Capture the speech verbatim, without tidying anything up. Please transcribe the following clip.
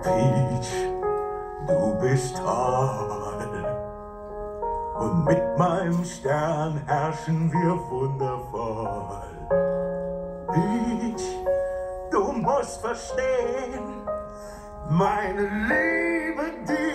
Peach, du bist toll. Und mit meinem Stern herrschen wir wundervoll. Peach, du musst verstehen, meine Liebe dir